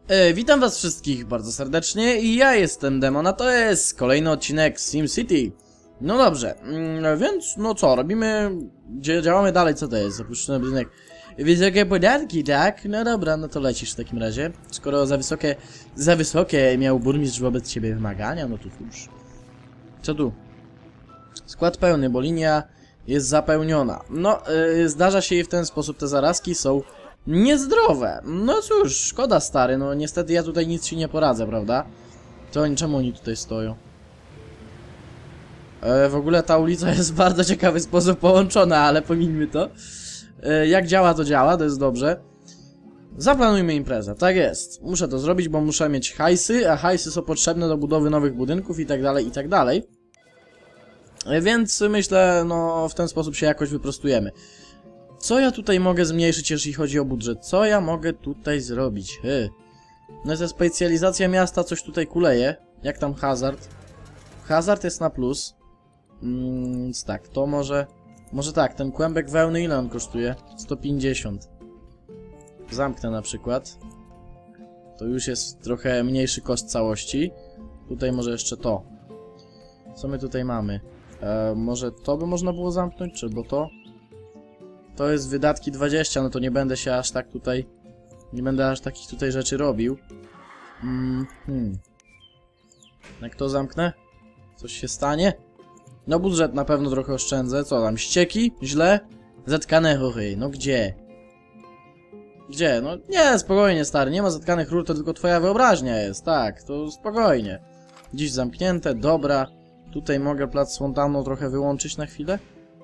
Witam was wszystkich bardzo serdecznie i ja jestem Demon, a to jest kolejny odcinek SimCity. No dobrze, więc no co, robimy, działamy dalej, co to jest, zapuszczony budynek. Wysokie podatki, tak? No dobra, no to lecisz w takim razie. Skoro za wysokie miał burmistrz wobec ciebie wymagania, no to cóż. Co tu? Skład pełny, bo linia jest zapełniona. No, zdarza się i w ten sposób te zarazki są niezdrowe. No cóż, szkoda stary, no niestety ja tutaj nic ci nie poradzę, prawda? To czemu oni tutaj stoją? W ogóle ta ulica jest w bardzo ciekawy sposób połączona, ale pomińmy to. Jak działa, to działa, to jest dobrze. Zaplanujmy imprezę, tak jest. Muszę to zrobić, bo muszę mieć hajsy, a hajsy są potrzebne do budowy nowych budynków i tak dalej, i tak dalej. Więc myślę, no w ten sposób się jakoś wyprostujemy. Co ja tutaj mogę zmniejszyć, jeśli chodzi o budżet? Co ja mogę tutaj zrobić? No to specjalizacja miasta coś tutaj kuleje. Jak tam hazard? Hazard jest na plus. Więc tak, to może tak, ten kłębek wełny ile on kosztuje? 150. Zamknę na przykład. To już jest trochę mniejszy koszt całości. Tutaj może jeszcze to. Co my tutaj mamy? Może to by można było zamknąć, czy bo to? To jest wydatki 20, no to nie będę się aż tak tutaj... Nie będę aż takich tutaj rzeczy robił. Jak to zamknę? Coś się stanie? No budżet na pewno trochę oszczędzę. Co tam? Ścieki? Źle? Zatkane rury. No gdzie? Gdzie? No nie, spokojnie stary. Nie ma zatkanych rur, to tylko twoja wyobraźnia jest. Tak, to spokojnie. Dziś zamknięte, dobra. Tutaj mogę plac Fontano trochę wyłączyć na chwilę.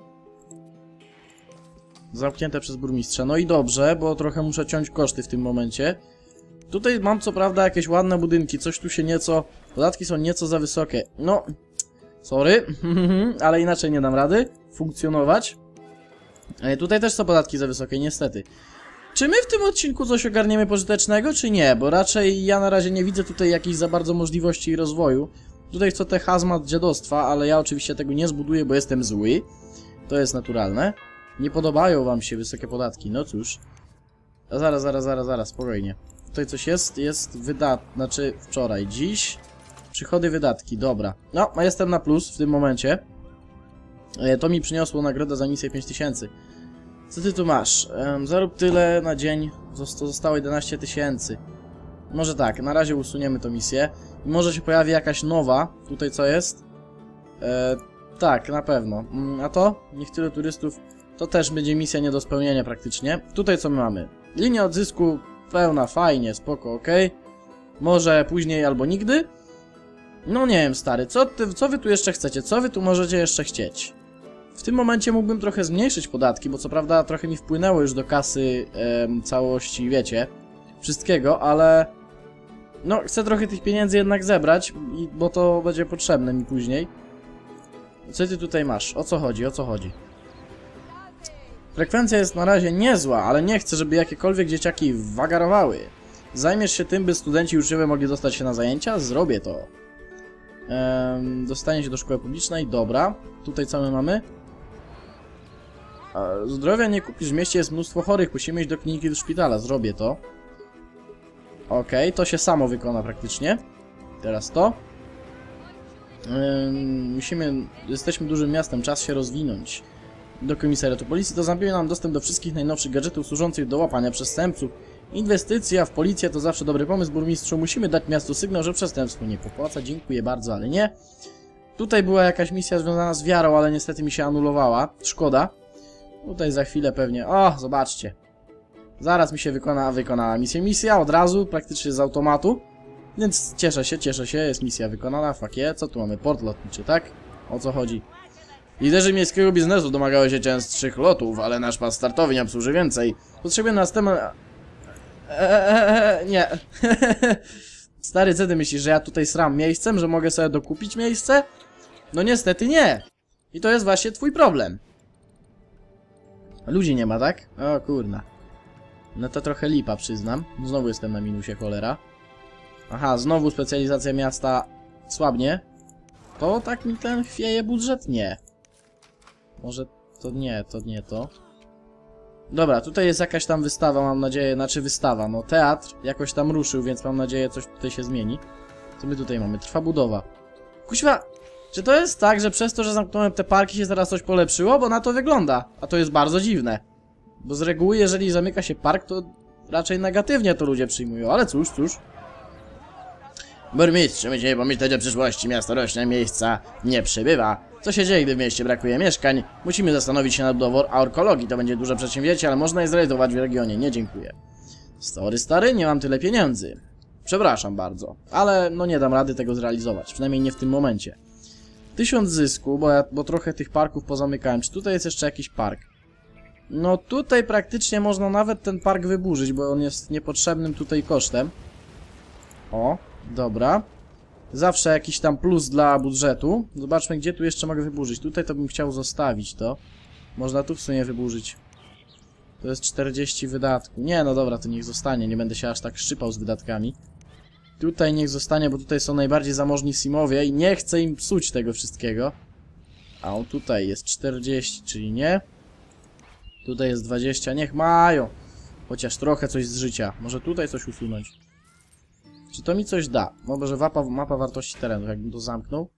Zamknięte przez burmistrza. No i dobrze, bo trochę muszę ciąć koszty w tym momencie. Tutaj mam co prawda jakieś ładne budynki, coś tu się nieco... Podatki są nieco za wysokie. No, sorry, ale inaczej nie dam rady funkcjonować. Tutaj też są podatki za wysokie, niestety. Czy my w tym odcinku coś ogarniemy pożytecznego, czy nie? Bo raczej ja na razie nie widzę tutaj jakichś za bardzo możliwości rozwoju. Tutaj chcę te hazmat dziadostwa, ale ja oczywiście tego nie zbuduję, bo jestem zły. To jest naturalne. Nie podobają wam się wysokie podatki, no cóż. A zaraz, spokojnie. Tutaj coś jest, znaczy wczoraj, dziś. Przychody, wydatki, dobra. No, a jestem na plus w tym momencie. To mi przyniosło nagrodę za misję 5000. Co ty tu masz? Zarób tyle na dzień, zostało 11 000. Może tak, na razie usuniemy tą misję. I może się pojawi jakaś nowa. Tutaj co jest? Tak, na pewno. A to? Niech tyle turystów. To też będzie misja nie do spełnienia praktycznie. Tutaj co my mamy? Linia odzysku pełna, fajnie, spoko, ok. Może później albo nigdy. No nie wiem stary, co wy tu jeszcze chcecie? Co wy tu możecie jeszcze chcieć? W tym momencie mógłbym trochę zmniejszyć podatki, bo co prawda trochę mi wpłynęło już do kasy całości, wiecie, wszystkiego, ale... No, chcę trochę tych pieniędzy jednak zebrać, bo to będzie potrzebne mi później. Co ty tutaj masz? O co chodzi? O co chodzi? Frekwencja jest na razie niezła, ale nie chcę, żeby jakiekolwiek dzieciaki wagarowały. Zajmiesz się tym, by studenci i uczniowie mogli dostać się na zajęcia? Zrobię to. Dostanie się do szkoły publicznej, dobra. Tutaj co my mamy? Zdrowia nie kupisz, w mieście jest mnóstwo chorych, musimy iść do kliniki, do szpitala, zrobię to. Okej, to się samo wykona praktycznie. Teraz to. Jesteśmy dużym miastem, czas się rozwinąć. Do komisariatu policji to zapewni nam dostęp do wszystkich najnowszych gadżetów służących do łapania przestępców. Inwestycja w policję to zawsze dobry pomysł, burmistrzu. Musimy dać miastu sygnał, że przestępstwo nie popłaca. Dziękuję bardzo, ale nie. Tutaj była jakaś misja związana z wiarą, ale niestety mi się anulowała. Szkoda. Tutaj za chwilę pewnie... O, zobaczcie. Zaraz mi się wykonała misja. Misja od razu, praktycznie z automatu. Więc cieszę się, jest misja wykonana. Fuck yeah. Co tu mamy? Port lotniczy, tak? O co chodzi? Liderzy miejskiego biznesu domagały się częstszych lotów, ale nasz pas startowy nie obsłuży więcej. Potrzebujemy następne... Nie. Stary, co ty myślisz, że ja tutaj sram miejscem, że mogę sobie dokupić miejsce? No niestety nie. I to jest właśnie twój problem. Ludzi nie ma, tak? O kurna. No to trochę lipa, przyznam. Znowu jestem na minusie, cholera. Aha, znowu specjalizacja miasta słabnie. To tak mi ten chwieje budżet? Nie. Może to nie to. Dobra, tutaj jest jakaś tam wystawa, mam nadzieję, znaczy wystawa, no teatr jakoś tam ruszył, więc mam nadzieję coś tutaj się zmieni. Co my tutaj mamy? Trwa budowa. Kuźwa, czy to jest tak, że przez to, że zamknąłem te parki się zaraz coś polepszyło? Bo na to wygląda, a to jest bardzo dziwne. Bo z reguły, jeżeli zamyka się park, to raczej negatywnie to ludzie przyjmują, ale cóż, cóż. Burmistrzu, musimy pomyśleć o przyszłości, miasto rośnie, miejsca nie przybywa. Co się dzieje, gdy w mieście brakuje mieszkań? Musimy zastanowić się nad budową arkeologii, to będzie duże przedsięwzięcie, ale można je zrealizować w regionie, nie dziękuję. Sorry stary, nie mam tyle pieniędzy. Przepraszam bardzo, ale no nie dam rady tego zrealizować, przynajmniej nie w tym momencie. 1000 zysku, bo trochę tych parków pozamykałem. Czy tutaj jest jeszcze jakiś park? No tutaj praktycznie można nawet ten park wyburzyć, bo on jest niepotrzebnym tutaj kosztem. O, dobra. Zawsze jakiś tam plus dla budżetu. Zobaczmy, gdzie tu jeszcze mogę wyburzyć. Tutaj to bym chciał zostawić to. Można tu w sumie wyburzyć. To jest 40 wydatków. Nie, no dobra, to niech zostanie. Nie będę się aż tak szczypał z wydatkami. Tutaj niech zostanie, bo tutaj są najbardziej zamożni simowie i nie chcę im psuć tego wszystkiego. A on tutaj jest 40, czyli nie. Tutaj jest 20, niech mają. Chociaż trochę coś z życia. Może tutaj coś usunąć. Czy to mi coś da? Może mapa wartości terenu, jakbym to zamknął.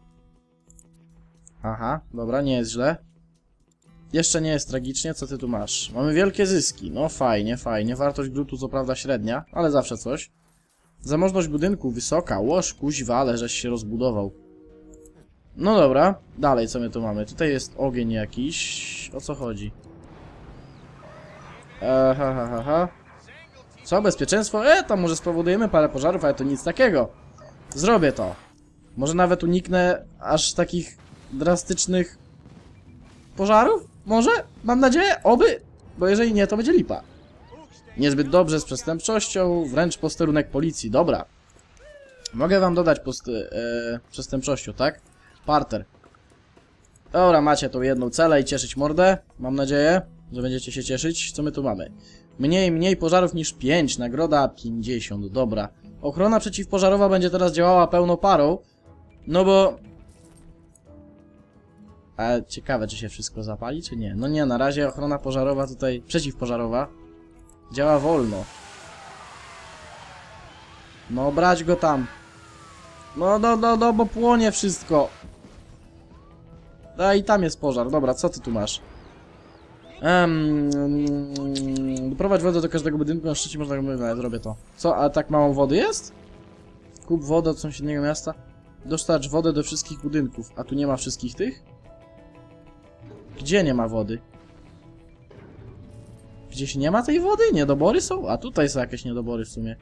Aha, dobra, nie jest źle. Jeszcze nie jest tragicznie, co ty tu masz? Mamy wielkie zyski, no fajnie, fajnie. Wartość grutu co prawda średnia, ale zawsze coś. Zamożność budynku wysoka, łoż, kuźwa, ale żeś się rozbudował. No dobra, dalej co my tu mamy? Tutaj jest ogień jakiś. O co chodzi? Ha. Co? Bezpieczeństwo? Tam może spowodujemy parę pożarów, ale to nic takiego. Zrobię to. Może nawet uniknę aż takich drastycznych pożarów? Może? Mam nadzieję? Oby! Bo jeżeli nie, to będzie lipa. Niezbyt dobrze z przestępczością, wręcz posterunek policji. Dobra. Mogę wam dodać przestępczością, tak? Parter. Dobra, macie tą jedną celę i cieszyć mordę. Mam nadzieję, że będziecie się cieszyć. Co my tu mamy? Mniej pożarów niż 5. Nagroda 50. Dobra. Ochrona przeciwpożarowa będzie teraz działała pełną parą. No bo... A ciekawe, czy się wszystko zapali, czy nie? No nie, na razie ochrona pożarowa tutaj... Przeciwpożarowa działa wolno. No, brać go tam. No, bo płonie wszystko. A i tam jest pożar. Dobra, co ty tu masz? Doprowadź wodę do każdego budynku, na szczycie można... No, zrobię to. Co? A tak mało wody jest? Kup wodę od sąsiedniego miasta. Dostarcz wodę do wszystkich budynków. A tu nie ma wszystkich tych? Gdzie nie ma wody? Gdzieś nie ma tej wody? Niedobory są? A tutaj są jakieś niedobory w sumie.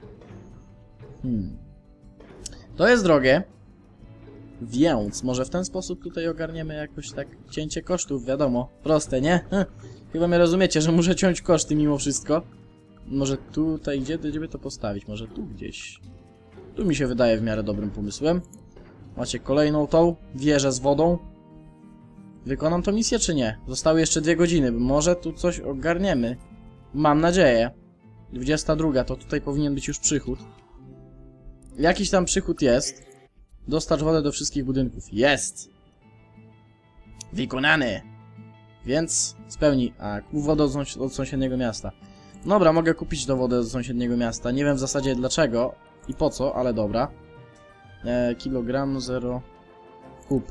To jest drogie. Więc może w ten sposób tutaj ogarniemy jakoś tak cięcie kosztów, wiadomo. Proste, nie? Chyba mnie rozumiecie, że muszę ciąć koszty mimo wszystko. Może tutaj, gdzie by to postawić? Może tu gdzieś. Tu mi się wydaje w miarę dobrym pomysłem. Macie kolejną tą wieżę z wodą. Wykonam tą misję, czy nie? Zostały jeszcze 2 godziny, bo może tu coś ogarniemy. Mam nadzieję. 22, to tutaj powinien być już przychód. Jakiś tam przychód jest. Dostarcz wodę do wszystkich budynków. Jest! Wykonany! Więc spełni... A, kup wodę od sąsiedniego miasta. Dobra, mogę kupić tą wodę od sąsiedniego miasta. Nie wiem w zasadzie dlaczego i po co, ale dobra. Kilogram 0... Kup.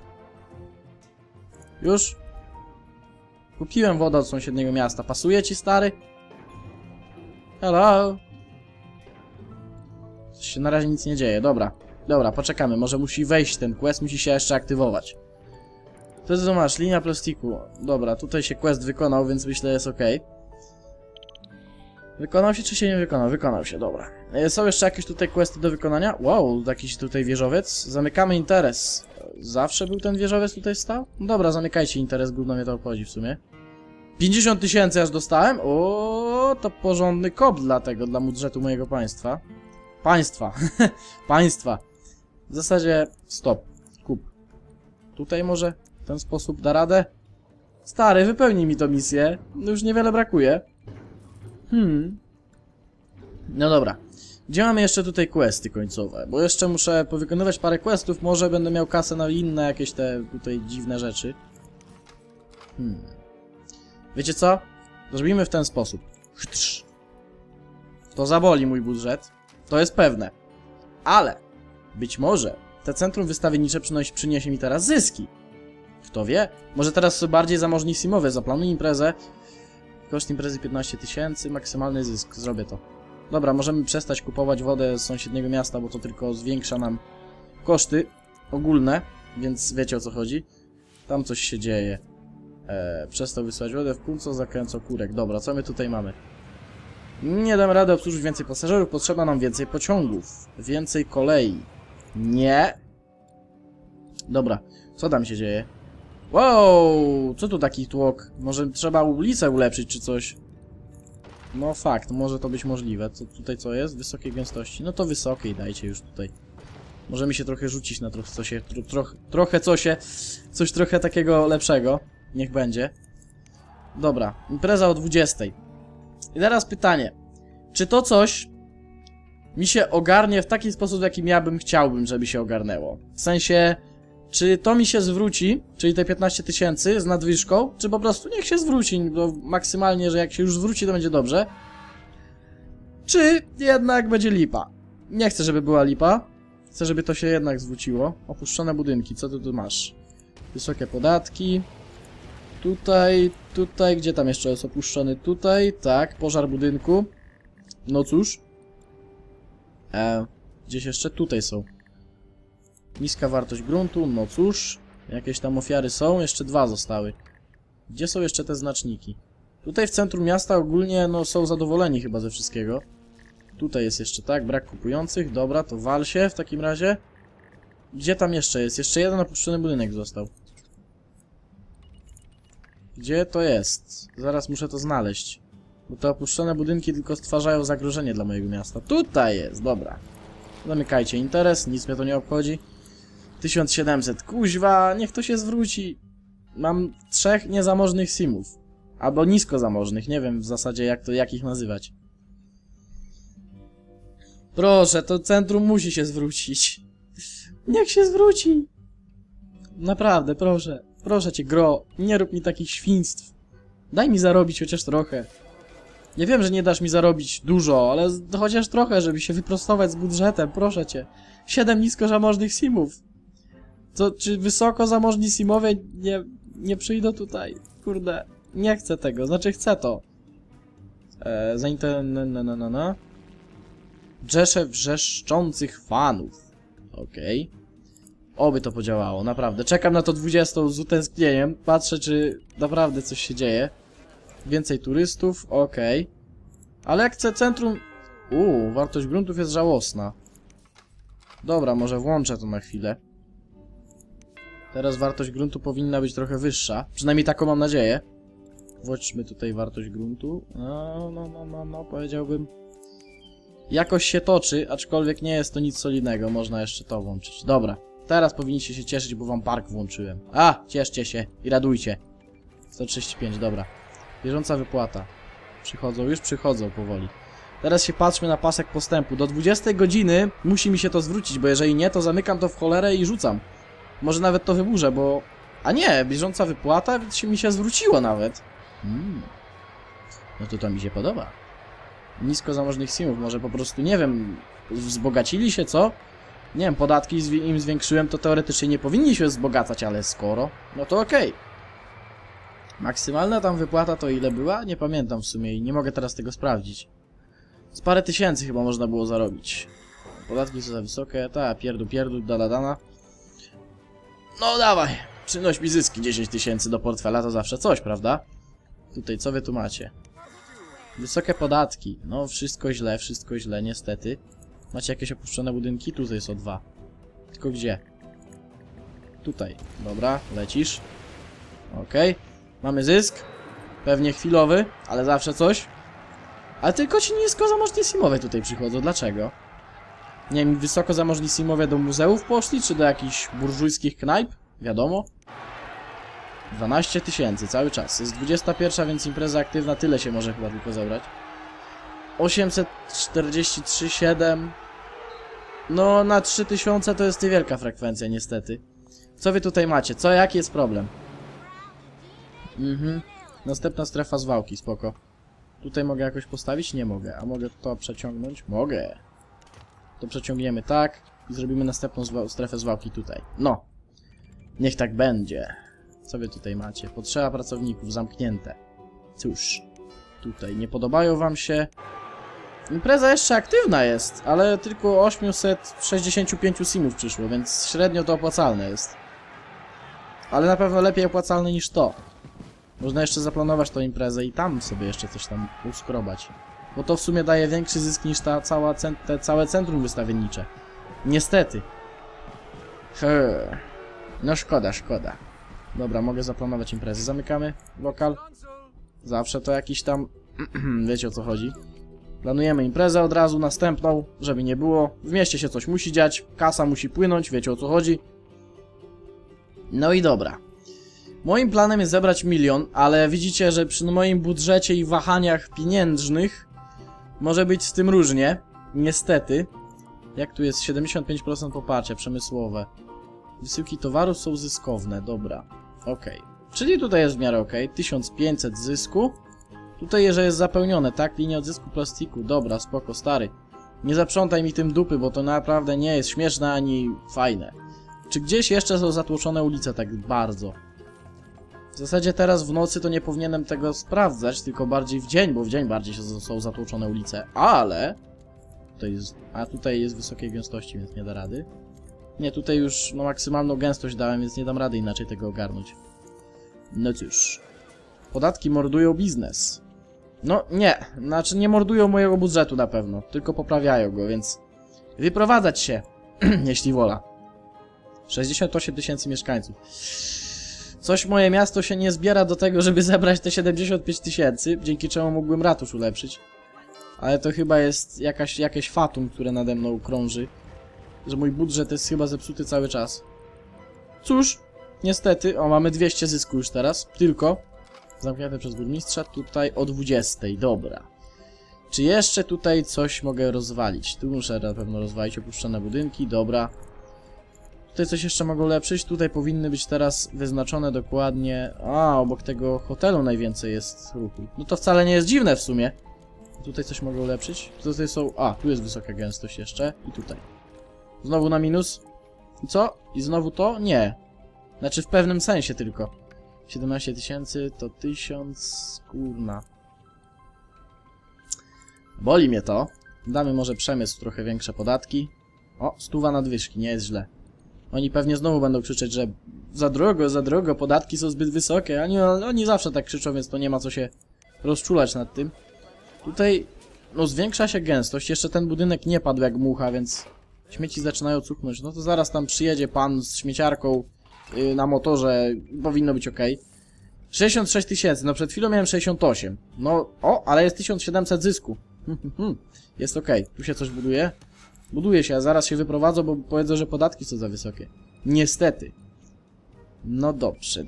Już? Kupiłem wodę od sąsiedniego miasta. Pasuje ci, stary? Hello? Się na razie nic nie dzieje. Dobra. Dobra, poczekamy. Może musi wejść ten quest, musi się jeszcze aktywować. To co masz? Linia plastiku. Dobra, tutaj się quest wykonał, więc myślę jest ok. Wykonał się czy się nie wykonał? Wykonał się, dobra. Są jeszcze jakieś tutaj questy do wykonania? Wow, jakiś tutaj wieżowiec. Zamykamy interes. Zawsze był ten wieżowiec tutaj stał? No dobra, zamykajcie interes, gówno mnie to obchodzi w sumie. 50 000 aż dostałem? O, to porządny kop dla budżetu mojego państwa. Państwa. W zasadzie stop. Kup. Tutaj może w ten sposób da radę? Stary, wypełnij mi tą misję. No już niewiele brakuje. No dobra. Gdzie mamy jeszcze tutaj questy końcowe? Bo jeszcze muszę powykonywać parę questów. Może będę miał kasę na inne jakieś te tutaj dziwne rzeczy. Wiecie co? Zrobimy w ten sposób. To zaboli mój budżet. To jest pewne. Ale być może te centrum wystawiennicze przyniesie mi teraz zyski. Kto wie? Może teraz są bardziej zamożni simowie. Zaplanuj imprezę. Koszt imprezy 15 000, maksymalny zysk. Zrobię to. Dobra, możemy przestać kupować wodę z sąsiedniego miasta, bo to tylko zwiększa nam koszty ogólne, więc wiecie o co chodzi. Tam coś się dzieje. Przestał wysyłać wodę w kulco, zakręcał kurek. Dobra, co my tutaj mamy? Nie dam rady obsłużyć więcej pasażerów, potrzeba nam więcej pociągów. Więcej kolei. Nie. Dobra, co tam się dzieje? Wow, co tu taki tłok? Może trzeba ulicę ulepszyć czy coś? No fakt, może to być możliwe. Tutaj co jest? Wysokiej gęstości. No to wysokiej dajcie już tutaj. Możemy się trochę rzucić na coś trochę takiego lepszego. Niech będzie. Dobra, impreza o 20. I teraz pytanie. Czy to coś mi się ogarnie w taki sposób, w jakim ja chciałbym, żeby się ogarnęło? W sensie, czy to mi się zwróci, czyli te 15 000 z nadwyżką, czy po prostu niech się zwróci, bo maksymalnie, że jak się już zwróci, to będzie dobrze. Czy jednak będzie lipa? Nie chcę, żeby była lipa. Chcę, żeby to się jednak zwróciło. Opuszczone budynki, co ty tu masz? Wysokie podatki. Tutaj, gdzie tam jeszcze jest opuszczony? Tutaj, tak, pożar budynku. No cóż. Gdzieś jeszcze tutaj są. Niska wartość gruntu, no cóż. Jakieś tam ofiary są, jeszcze 2 zostały. Gdzie są jeszcze te znaczniki? Tutaj w centrum miasta ogólnie, no, są zadowoleni chyba ze wszystkiego. Tutaj jest jeszcze, tak, brak kupujących. Dobra, to wal się w takim razie. Gdzie tam jeszcze jest? Jeszcze jeden opuszczony budynek został. Gdzie to jest? Zaraz muszę to znaleźć. Bo te opuszczone budynki tylko stwarzają zagrożenie dla mojego miasta. Tutaj jest, dobra. Zamykajcie interes, nic mnie to nie obchodzi. 1700, kuźwa, niech to się zwróci. Mam 3 niezamożnych simów. Albo nisko zamożnych, nie wiem w zasadzie jak ich nazywać. Proszę, to centrum musi się zwrócić. Niech się zwróci. Naprawdę, proszę. Proszę cię, gro, nie rób mi takich świństw. Daj mi zarobić chociaż trochę. Nie wiem, że nie dasz mi zarobić dużo, ale chociaż trochę, żeby się wyprostować z budżetem, proszę cię. 7 nisko zamożnych simów. To czy wysoko zamożni simowie nie przyjdą tutaj? Kurde, nie chcę tego, znaczy chcę to. Rzesze wrzeszczących fanów. Okej. Oby to podziałało, naprawdę. Czekam na to 20 z utęsknieniem. Patrzę, czy naprawdę coś się dzieje. Więcej turystów, okej. Ale jak chcę centrum... wartość gruntów jest żałosna. Dobra, może włączę to na chwilę. Teraz wartość gruntu powinna być trochę wyższa. Przynajmniej taką mam nadzieję. Włączmy tutaj wartość gruntu. No, powiedziałbym... Jakoś się toczy, aczkolwiek nie jest to nic solidnego. Można jeszcze to włączyć. Dobra. Teraz powinniście się cieszyć, bo wam park włączyłem. Cieszcie się i radujcie. 135, dobra. Bieżąca wypłata. Już przychodzą powoli. Teraz się patrzmy na pasek postępu. Do 20 godziny musi mi się to zwrócić, bo jeżeli nie, to zamykam to w cholerę i rzucam. Może nawet to wyburzę, bo... A nie, bieżąca wypłata mi się zwróciło nawet. No to mi się podoba. Nisko zamożnych simów, może po prostu, nie wiem, wzbogacili się, co? Nie wiem, podatki im zwiększyłem, to teoretycznie nie powinni się wzbogacać, ale skoro, no to okej. Maksymalna tam wypłata to ile była? Nie pamiętam w sumie i nie mogę teraz tego sprawdzić. Z parę tysięcy chyba można było zarobić. Podatki są za wysokie, pierdu, dana. No dawaj, przynoś mi zyski, 10 000 do portfela to zawsze coś, prawda? Tutaj, co wy tu macie? Wysokie podatki, no wszystko źle, niestety. Macie jakieś opuszczone budynki? Tutaj są 2. Tylko gdzie? Tutaj. Dobra, lecisz. Okej. Mamy zysk. Pewnie chwilowy, ale zawsze coś. Ale tylko ci nisko zamożni simowie tutaj przychodzą. Dlaczego? Nie wiem, wysoko zamożni simowie do muzeów poszli, czy do jakichś burżujskich knajp? Wiadomo. 12 000 cały czas. Jest 21, więc impreza aktywna. Tyle się może chyba tylko zebrać. 843,7. No, na 3000 to jest niewielka frekwencja, niestety. Co wy tutaj macie? Jaki jest problem? Następna strefa zwałki, spoko. Tutaj mogę jakoś postawić? Nie mogę. A mogę to przeciągnąć? Mogę. To przeciągniemy tak i zrobimy następną strefę zwałki tutaj. No. Niech tak będzie. Co wy tutaj macie? Potrzeba pracowników, zamknięte. Cóż. Tutaj nie podobają wam się. Impreza jeszcze aktywna jest, ale tylko 865 simów przyszło, więc średnio to opłacalne jest. Ale na pewno lepiej opłacalne niż to. Można jeszcze zaplanować tą imprezę i tam sobie jeszcze coś tam uskrobać. Bo to w sumie daje większy zysk niż te całe centrum wystawiennicze. Niestety. No szkoda, szkoda. Dobra, mogę zaplanować imprezę. Zamykamy lokal. Zawsze to jakiś tam... Wiecie o co chodzi. Planujemy imprezę od razu, następną, żeby nie było. W mieście się coś musi dziać, kasa musi płynąć, wiecie o co chodzi. No i dobra. Moim planem jest zebrać 1 000 000, ale widzicie, że przy moim budżecie i wahaniach pieniężnych może być z tym różnie. Niestety. Jak tu jest? 75% poparcia przemysłowe. Wysyłki towarów są zyskowne, dobra. Okej. Czyli tutaj jest w miarę okej. 1500 zysku. Tutaj, że jest zapełnione, tak? Linia odzysku plastiku. Dobra, spoko, stary. Nie zaprzątaj mi tym dupy, bo to naprawdę nie jest śmieszne ani fajne. Czy gdzieś jeszcze są zatłoczone ulice tak bardzo? W zasadzie teraz w nocy to nie powinienem tego sprawdzać, tylko bardziej w dzień, bo w dzień bardziej są zatłoczone ulice. Ale... tutaj jest wysokiej gęstości, więc nie da rady. Nie, tutaj już no, maksymalną gęstość dałem, więc nie dam rady inaczej tego ogarnąć. No cóż. Podatki mordują biznes. No nie, znaczy nie mordują mojego budżetu na pewno, tylko poprawiają go, więc wyprowadzać się, jeśli wola. 68 000 mieszkańców. Coś moje miasto się nie zbiera do tego, żeby zebrać te 75 000, dzięki czemu mógłbym ratusz ulepszyć. Ale to chyba jest jakieś fatum, które nade mną krąży, że mój budżet jest chyba zepsuty cały czas. Cóż, niestety, o mamy 200 zysku już teraz, tylko... Zamknięte przez burmistrza, tutaj o 20, dobra. Czy jeszcze tutaj coś mogę rozwalić? Tu muszę na pewno rozwalić opuszczone budynki, dobra. Tutaj coś jeszcze mogę ulepszyć, tutaj powinny być teraz wyznaczone dokładnie... A, obok tego hotelu najwięcej jest ruchu. No to wcale nie jest dziwne w sumie. Tutaj coś mogę ulepszyć? Tutaj są... A, tu jest wysoka gęstość jeszcze i tutaj. Znowu na minus. I co? I znowu to? Nie. Znaczy w pewnym sensie tylko. 17 000 to 1000... Kurna. Boli mnie to. Damy może przemysł trochę większe podatki. O, 100 nadwyżki, nie jest źle. Oni pewnie znowu będą krzyczeć, że za drogo, podatki są zbyt wysokie. Oni zawsze tak krzyczą, więc to nie ma co się rozczulać nad tym. Tutaj, no zwiększa się gęstość. Jeszcze ten budynek nie padł jak mucha, więc śmieci zaczynają cuchnąć. No to zaraz tam przyjedzie pan z śmieciarką na motorze, powinno być ok. 66 000, no przed chwilą miałem 68. No, ale jest 1700 zysku. Jest ok. Tu się coś buduje? Buduje się, a zaraz się wyprowadzą, bo powiedzą, że podatki są za wysokie. Niestety. No dobrze.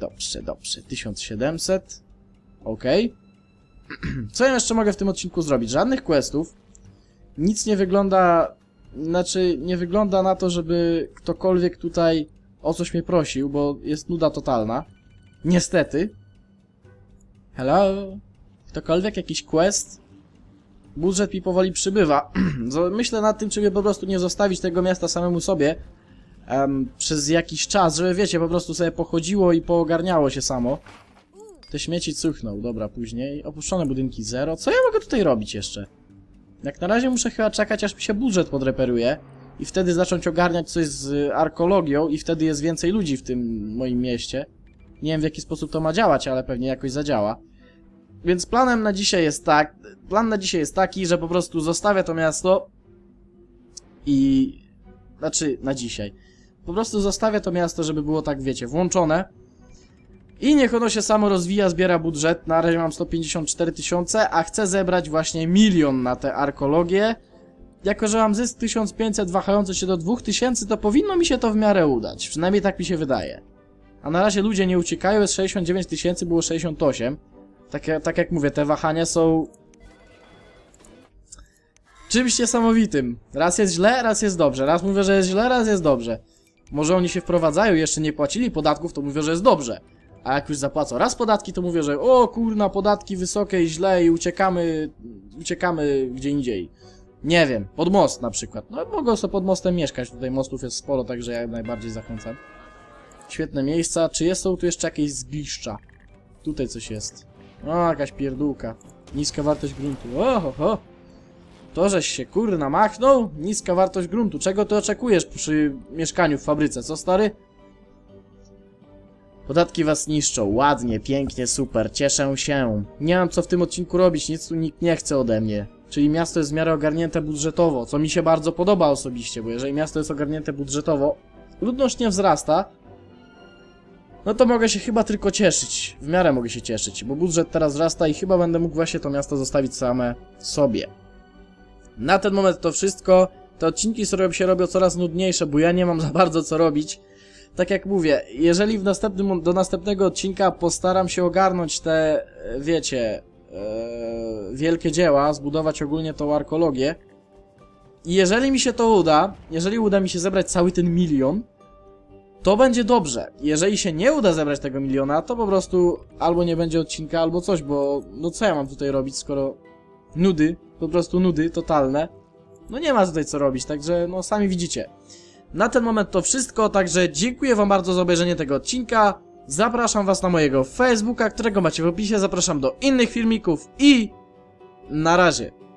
1700. Ok. Co ja jeszcze mogę w tym odcinku zrobić? Żadnych questów. Nic nie wygląda... Znaczy, nie wygląda na to, żeby ktokolwiek tutaj o coś mnie prosił, bo jest nuda totalna. Niestety. Hello? Ktokolwiek? Jakiś quest? Budżet mi powoli przybywa. Myślę nad tym, czy by po prostu nie zostawić tego miasta samemu sobie przez jakiś czas, żeby wiecie, po prostu sobie pochodziło i poogarniało się samo. Te śmieci cuchną, dobra, później. Opuszczone budynki 0. Co ja mogę tutaj robić jeszcze? Jak na razie muszę chyba czekać, aż mi się budżet podreperuje i wtedy zacząć ogarniać coś z arkeologią i wtedy jest więcej ludzi w tym moim mieście. Nie wiem, w jaki sposób to ma działać, ale pewnie jakoś zadziała. Więc plan na dzisiaj jest taki, że po prostu zostawię to miasto i... Znaczy, na dzisiaj. Po prostu zostawię to miasto, żeby było tak, wiecie, włączone. I niech ono się samo rozwija, zbiera budżet. Na razie mam 154 000, a chcę zebrać właśnie 1 000 000 na tę arkeologię. Jako że mam zysk 1500 wahający się do 2000, to powinno mi się to w miarę udać. Przynajmniej tak mi się wydaje. A na razie ludzie nie uciekają, jest 69 000, było 68. Tak jak mówię, te wahania są czymś niesamowitym. Raz jest źle, raz jest dobrze. Raz mówię, że jest źle, raz jest dobrze. Może oni się wprowadzają, jeszcze nie płacili podatków, to mówię, że jest dobrze. A jak już zapłacą raz podatki, to mówię, że o kurna, podatki wysokie i źle i uciekamy gdzie indziej. Nie wiem, pod most na przykład. No mogą sobie pod mostem mieszkać, tutaj mostów jest sporo, także ja najbardziej zachęcam. Świetne miejsca. Czy są tu jeszcze jakieś zgliszcza? Tutaj coś jest. O, jakaś pierdółka. Niska wartość gruntu. Oho. To żeś się kurna machnął. Niska wartość gruntu. Czego ty oczekujesz przy mieszkaniu w fabryce, co stary? Podatki was niszczą. Ładnie, pięknie, super. Cieszę się. Nie mam co w tym odcinku robić. Nic tu nikt nie chce ode mnie. Czyli miasto jest w miarę ogarnięte budżetowo, co mi się bardzo podoba osobiście, bo jeżeli miasto jest ogarnięte budżetowo, ludność nie wzrasta, no to mogę się chyba tylko cieszyć. W miarę mogę się cieszyć, bo budżet teraz wzrasta i chyba będę mógł właśnie to miasto zostawić same sobie. Na ten moment to wszystko. Te odcinki się robią coraz nudniejsze, bo ja nie mam za bardzo co robić. Tak jak mówię, jeżeli do następnego odcinka postaram się ogarnąć te, wiecie, wielkie dzieła, zbudować ogólnie tą arkeologię. I jeżeli mi się to uda, jeżeli uda mi się zebrać cały ten 1 000 000, to będzie dobrze. Jeżeli się nie uda zebrać tego 1 000 000, to po prostu albo nie będzie odcinka, albo coś, bo no co ja mam tutaj robić, skoro nudy, po prostu nudy totalne. No nie ma tutaj co robić, także no sami widzicie. Na ten moment to wszystko, także dziękuję wam bardzo za obejrzenie tego odcinka. Zapraszam was na mojego Facebooka, którego macie w opisie, zapraszam do innych filmików i na razie.